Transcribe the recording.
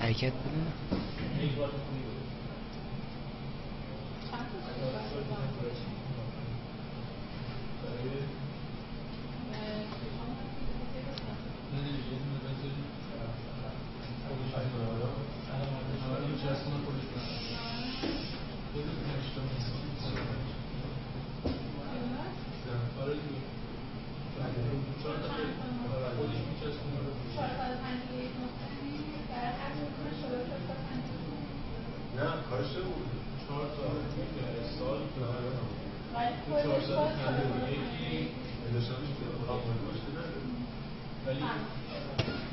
حرکت بدونه. نه کاشته بود 4 سال ولی خودش نداشتمش که خواهم باشه نداره ولی